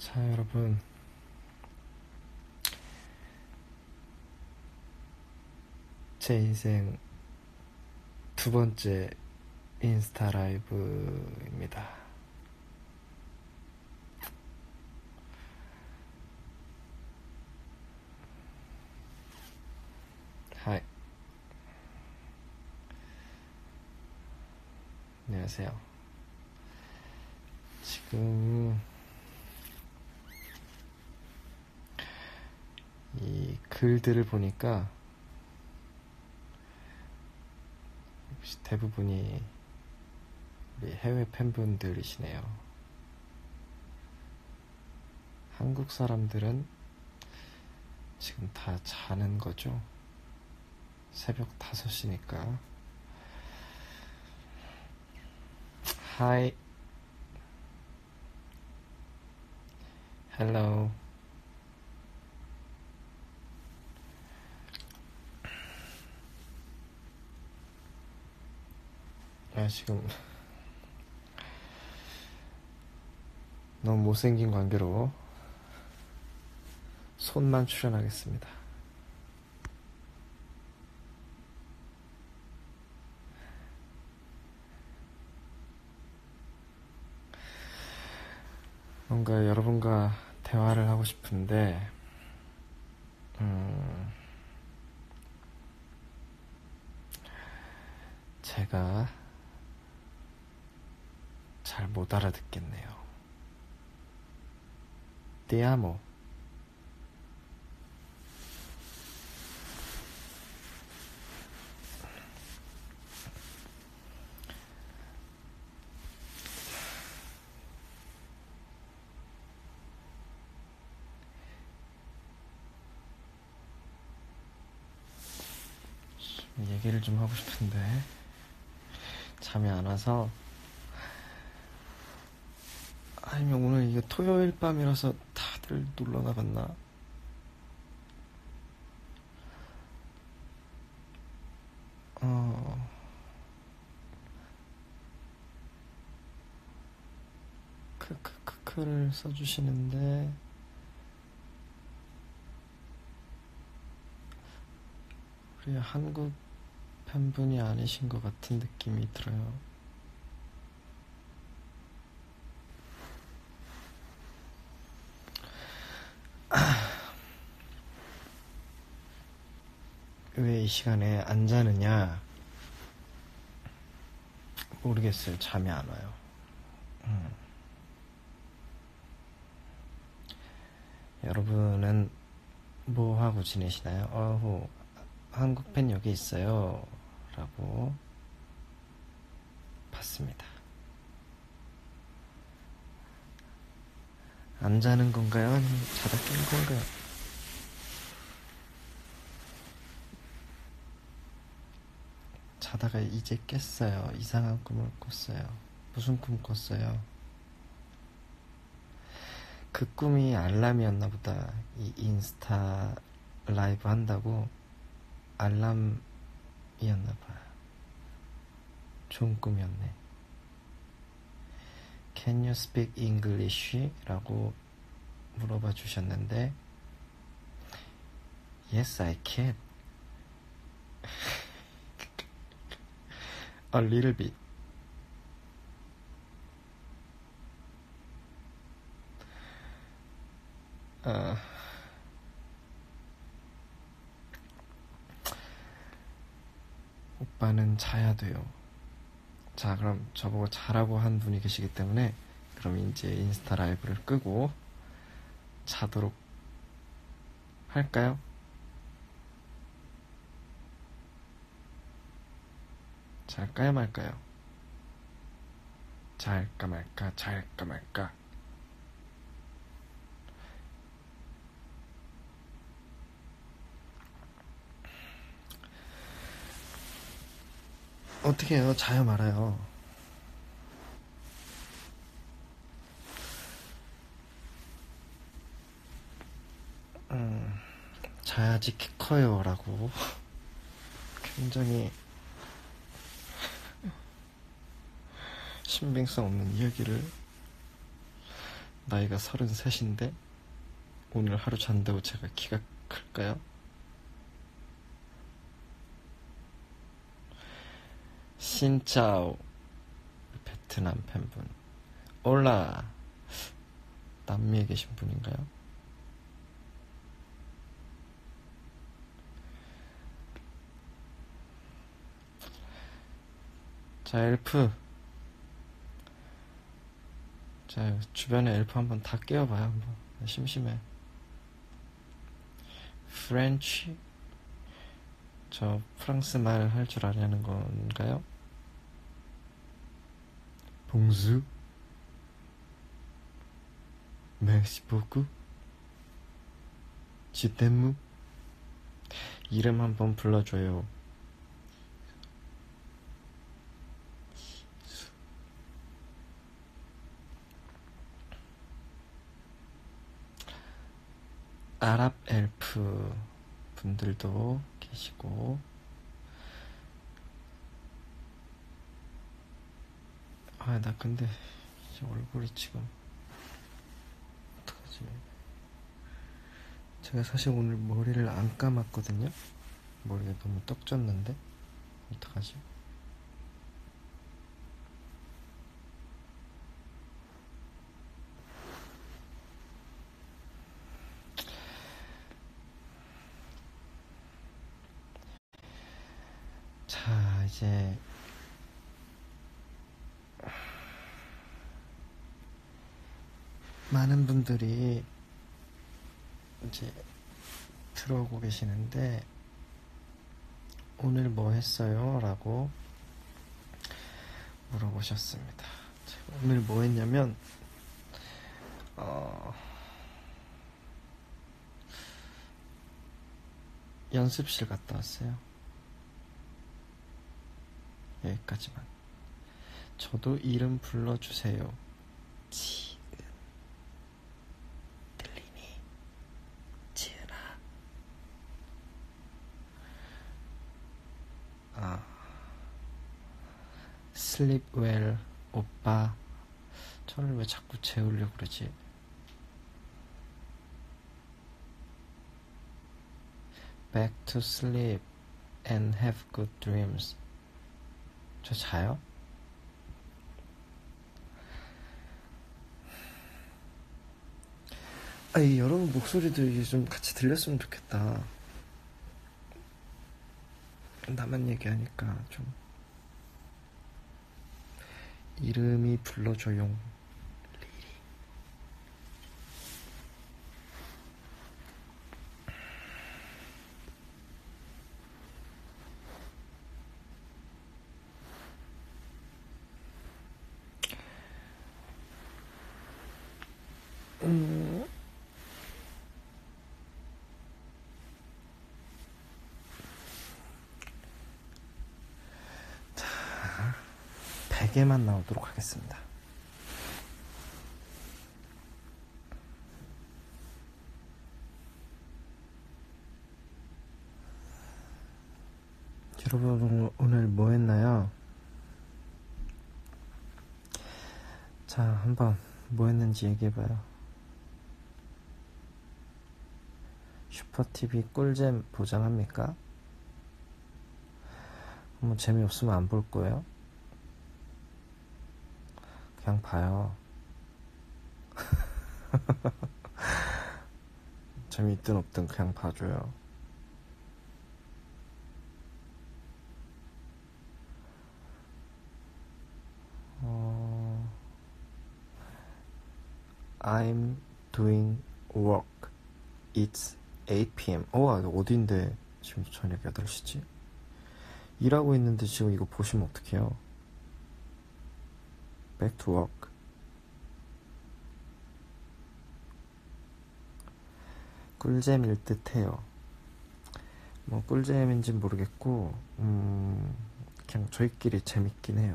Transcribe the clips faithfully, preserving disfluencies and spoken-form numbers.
자, 여러분, 제 인생 두 번째 인스타 라이브입니다. 하이. 안녕하세요. 지금 이 글들을 보니까 대부분이 우리 해외 팬분들이시네요. 한국 사람들은 지금 다 자는 거죠? 새벽 다섯 시니까. 하이. 헬로. 아, 지금 너무 못생긴 관계로 손만 출연하겠습니다. 뭔가 여러분과 대화를 하고 싶은데 음, 제가 잘 못 알아듣겠네요. Te amo. 얘기를 좀 하고 싶은데 잠이 안 와서. 아니면 오늘 이게 토요일 밤이라서 다들 놀러 나갔나? 어... 크크크크를 써주시는데 우리 한국 팬분이 아니신 것 같은 느낌이 들어요. 왜 이 시간에 안 자느냐? 모르겠어요. 잠이 안 와요. 음. 여러분은 뭐 하고 지내시나요? 어후, 한국 팬 여기 있어요 라고 봤습니다. 안 자는 건가요? 아니면 자다 깬 건가요? 자다가 이제 깼어요. 이상한 꿈을 꿨어요. 무슨 꿈 꿨어요? 그 꿈이 알람이었나 보다. 이 인스타 라이브 한다고 알람이었나 봐. 좋은 꿈이었네. Can you speak English? 라고 물어봐 주셨는데 Yes, I can. A little bit. 어... 오빠는 자야 돼요. 자, 그럼 저보고 자라고 한 분이 계시기 때문에 그럼 이제 인스타 라이브를 끄고 자도록 할까요? 잘까요 말까요? 잘까 말까 잘까 말까. 어떻게 해요? 자요 말아요? 음, 자야지 키 커요 라고 굉장히 신빙성 없는 이야기를 나이가 서른셋인데 오늘 하루 잔다고 제가 키가 클까요? 신짜오 베트남 팬분. 올라. 남미에 계신 분인가요? 자, 엘프. 자, 주변에 엘프 한번 다 깨워봐요. 한번. 심심해. 프렌치? 저 프랑스 말 할 줄 아냐는 건가요? 봉수? 메시 보쿠? 지템무? 이름 한번 불러줘요. 아랍 엘프 분들도 계시고. 아, 나 근데 얼굴이 지금 어떡하지? 제가 사실 오늘 머리를 안 감았거든요. 머리가 너무 떡졌는데 어떡하지? 자, 이제 많은 분들이 이제 들어오고 계시는데 오늘 뭐 했어요? 라고 물어보셨습니다. 제가 오늘 뭐 했냐면 어, 연습실 갔다 왔어요. 여기까지만. 저도 이름 불러주세요. 지은. 들리니? 지은아. 아, sleep well 오빠. 저를 왜 자꾸 재우려고 그러지? back to sleep and have good dreams. 저 자요? 아이, 여러분 목소리도 이게 좀 같이 들렸으면 좋겠다. 나만 얘기하니까 좀. 이름이 불러줘용. 음. 자, 베개만 나오도록 하겠습니다. 여러분 오늘 뭐 했나요? 자, 한번 뭐 했는지 얘기해봐요. 슈퍼티비 꿀잼 보장합니까? 뭐 재미없으면 안 볼 거예요? 그냥 봐요. 재미있든 없든 그냥 봐줘요. 어... I'm doing work. It's eight p.m. 어, 어딘데 지금 저녁 여덟 시지? 일하고 있는데 지금 이거 보시면 어떡해요? Back to work. 꿀잼일 듯 해요. 뭐 꿀잼인진 모르겠고 음, 그냥 저희끼리 재밌긴 해요.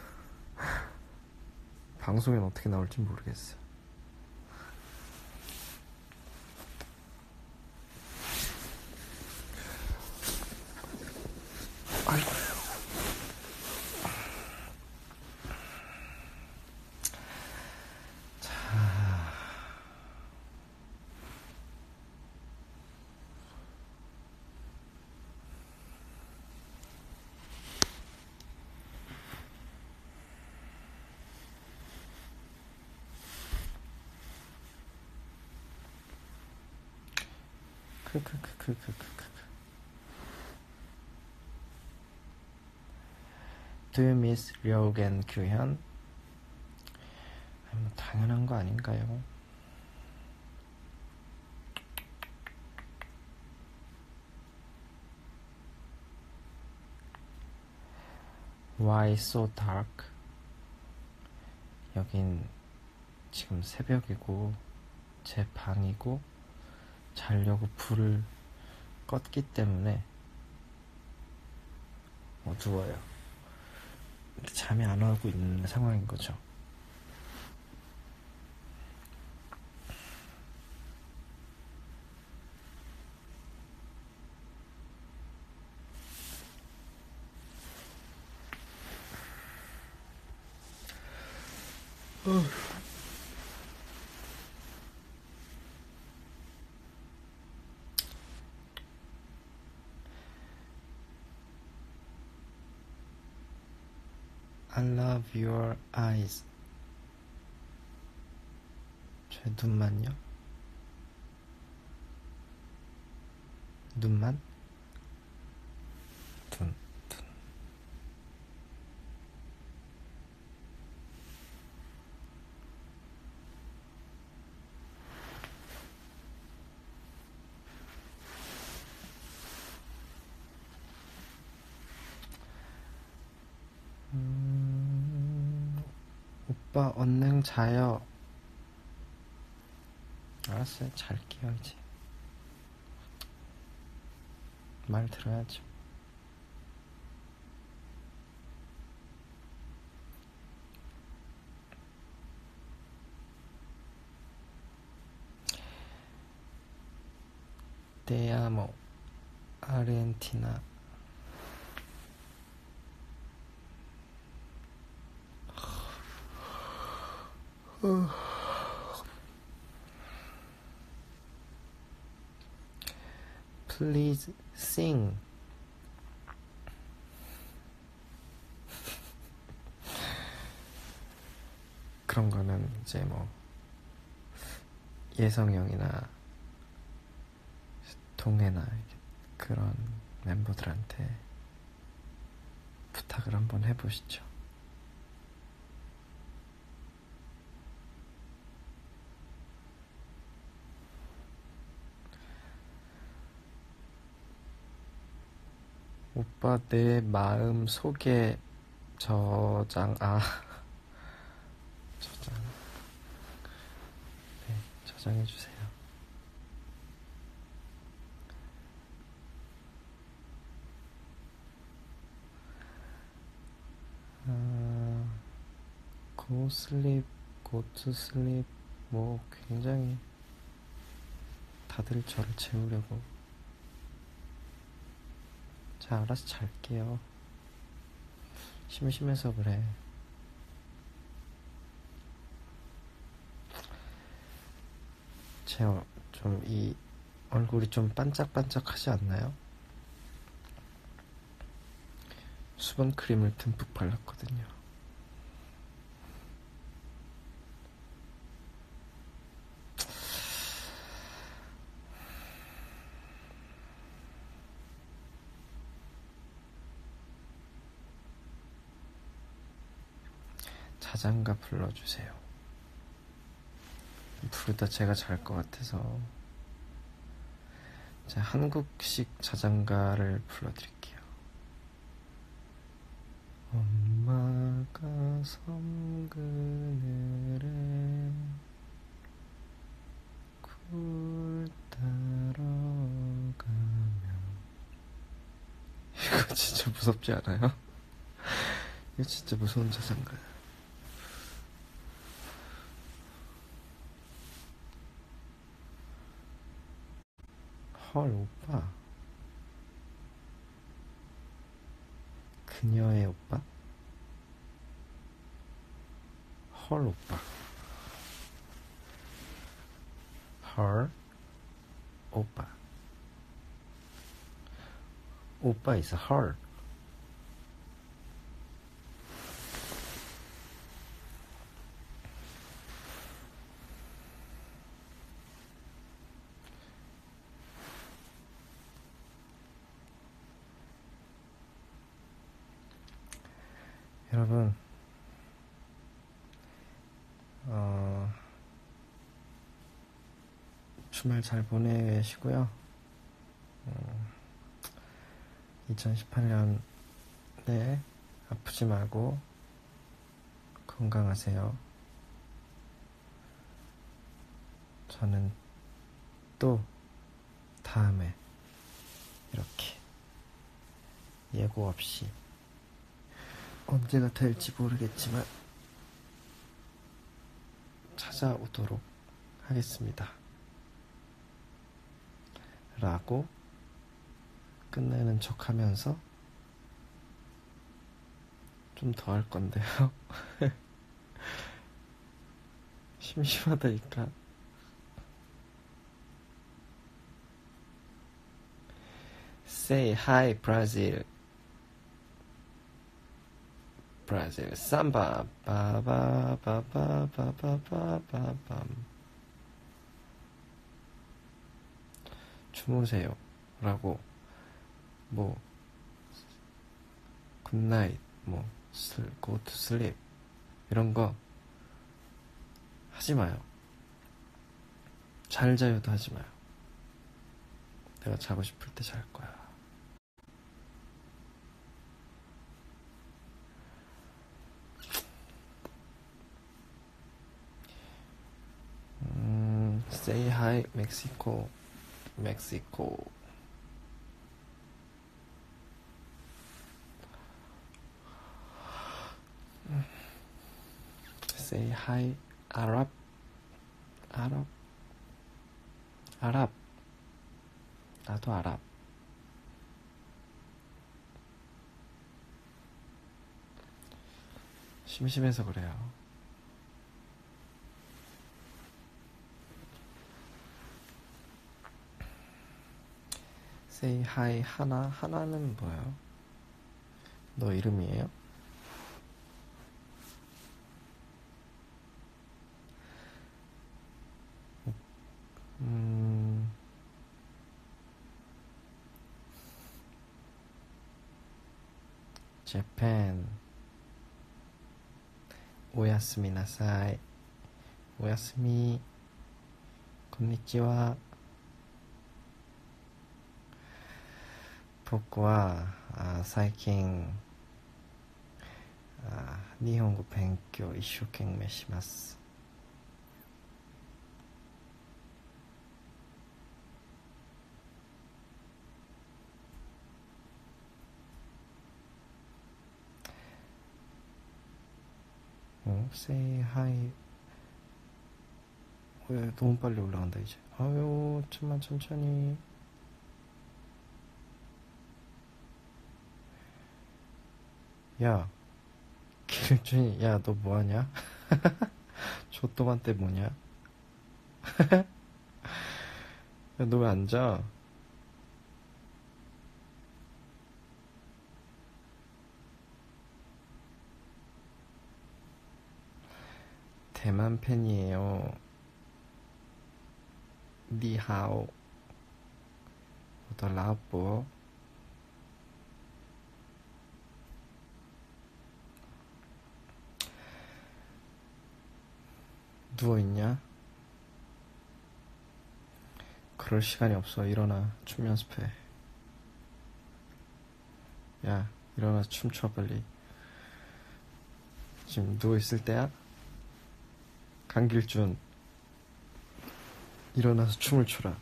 방송엔 어떻게 나올지 모르겠어요. 아이고. 자, 크크크크크크크. Do you miss 려욱 앤 규현? 뭐 당연한 거 아닌가요? Why so dark? 여긴 지금 새벽이고 제 방이고 자려고 불을 껐기 때문에 어두워요. 잠이 안 오고 있는 상황인 거죠. I love your eyes. 제 눈만요? 눈만? 눈, 눈. 음, 오빠 얼른 자요. 알았어요. 잘게요 이제. 말 들어야죠. Te amo, 아르헨티나. Please sing. 그런 거는 이제 뭐 예성형이나 동해나 그런 멤버들한테 부탁을 한번 해보시죠. 오빠 내 마음 속에 저장 아 저장 네 저장해주세요. 아, go sleep, go to sleep. 뭐 굉장히 다들 저를 재우려고. 자, 알아서 잘게요. 심심해서 그래. 제 좀 이 얼굴이 좀 반짝반짝하지 않나요? 수분 크림을 듬뿍 발랐거든요. 자장가 불러주세요. 부르다 제가 잘 것 같아서 제가 한국식 자장가를 불러드릴게요. 엄마가 섬 그늘에 굴 따러 가면. 이거 진짜 무섭지 않아요? 이거 진짜 무서운 자장가야. 헐, 오빠. 그녀의 오빠? 헐, 오빠. 헐, 오빠. 오빠 is her. 여러분, 어, 주말 잘 보내시고요. 음, 이천십팔 년에 아프지 말고 건강하세요. 저는 또 다음에 이렇게 예고 없이 언제가 될지 모르겠지만 찾아오도록 하겠습니다. 라고 끝내는 척 하면서 좀 더 할 건데요. 심심하다니까. Say hi, Brazil. Brazil samba. 바바바바바바바밤. 주무세요. 라고, 뭐, 굿나잇, 뭐, go to sleep. 이런 거 하지 마요. 잘 자요도 하지 마요. 내가 자고 싶을 때 잘 거야. 음, say hi, Mexico. Mexico. Say hi, Arab. Arab. 아랍. 나도 아랍. 심심해서 그래요. Say hi, 하나. 하나는 뭐예요? 너 이름이에요? 음... 재팬. 오야스미 나사이. 오야스미. konnichiwa. 僕はあ最近あ日本語勉強一生懸命します。어? Say hi. 왜 너무 빨리 올라간다 이제. 아유 좀만 천천히. 야 길준이, 야 너 뭐하냐? 조또만 때 뭐냐? 야 너 왜 안 자? 대만 팬이에요. 니하오. 오더라보. 누워있냐? 그럴 시간이 없어. 일어나. 춤 연습해. 야 일어나 춤춰 빨리. 지금 누워있을 때야? 강길준 일어나서 춤을 춰라.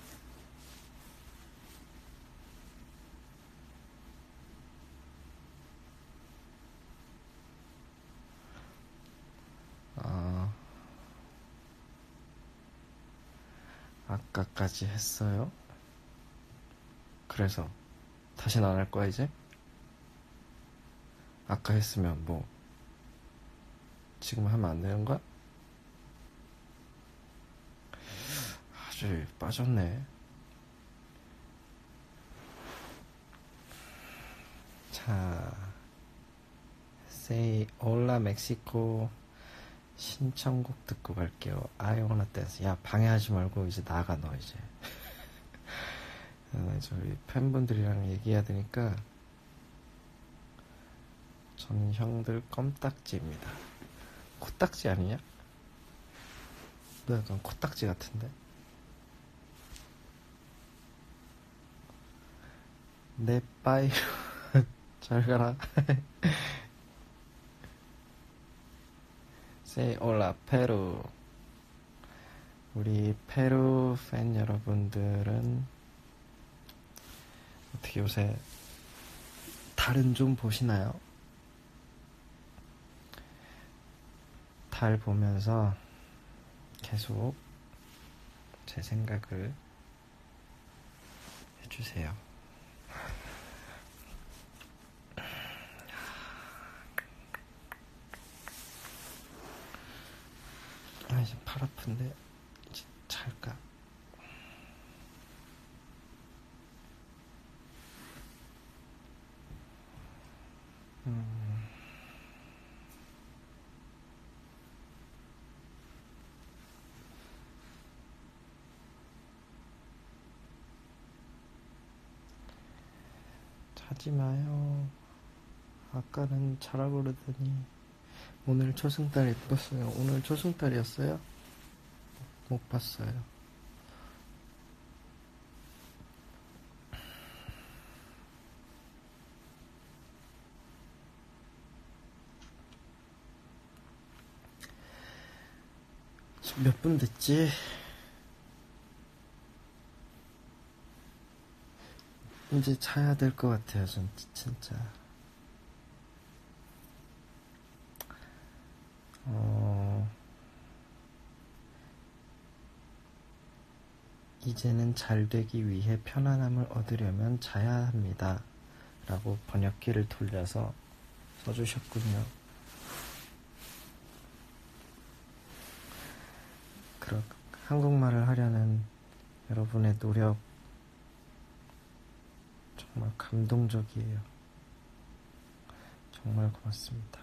아, 아까까지 했어요? 그래서 다시는 안 할 거야 이제? 아까 했으면 뭐 지금 하면 안 되는 거야? 아주 빠졌네. 자, Say Hola Mexico 신청곡 듣고 갈게요. I wanna dance. 야 방해하지 말고 이제 나가 너 이제. 저희 팬분들이랑 얘기해야 되니까 저는 형들 껌딱지입니다. 코딱지 아니냐? 너 약간 코딱지 같은데? 내 빠이 잘 가라. Say hola 페루. 우리 페루 팬 여러분들은 어떻게 요새 달은 좀 보시나요? 달 보면서 계속 제 생각을 해주세요. 아, 이제 팔 아픈데 이제 잘까? 음... 자지 마요. 아까는 자라고 그러더니 오늘 초승달 예뻤어요. 오늘 초승달이었어요? 못 봤어요. 몇 분 됐지? 이제 자야 될 것 같아요. 전 진짜. 어... 이제는 잘 되기 위해 편안함을 얻으려면 자야 합니다. 라고 번역기를 돌려서 써주셨군요. 그렇, 한국말을 하려는 여러분의 노력 정말 감동적이에요. 정말 고맙습니다.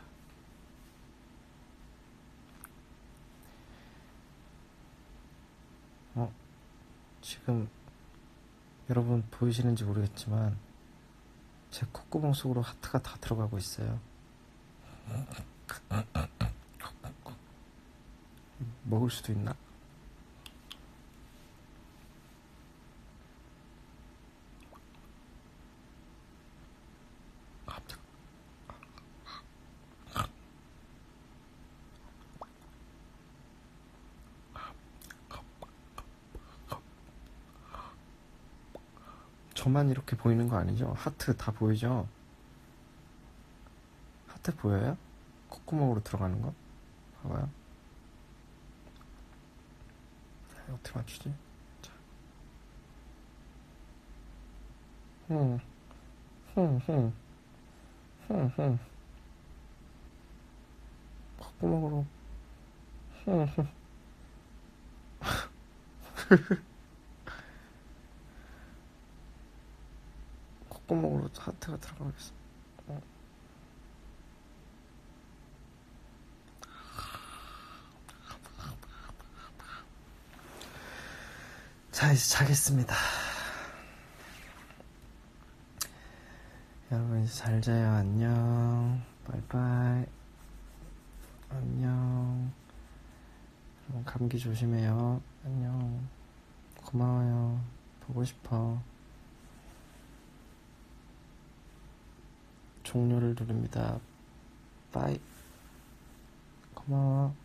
어, 지금 여러분 보이시는지 모르겠지만 제 콧구멍 속으로 하트가 다 들어가고 있어요. 먹을 수도 있나? 저만 이렇게 보이는 거 아니죠? 하트 다 보이죠? 하트 보여요? 콧구멍으로 들어가는 거? 봐봐요. 어떻게 맞추지? 자. 흠, 흠, 흠, 흠, 흠. 콧구멍으로, 흠, 흠. 콧구멍으로 하트가 들어가겠어. 어. 자, 이제 자겠습니다. 여러분 이제 잘 자요. 안녕. 바이바이. 안녕. 여러분 감기 조심해요. 안녕. 고마워요. 보고 싶어. 종료를 누릅니다. 빠이. 고마워.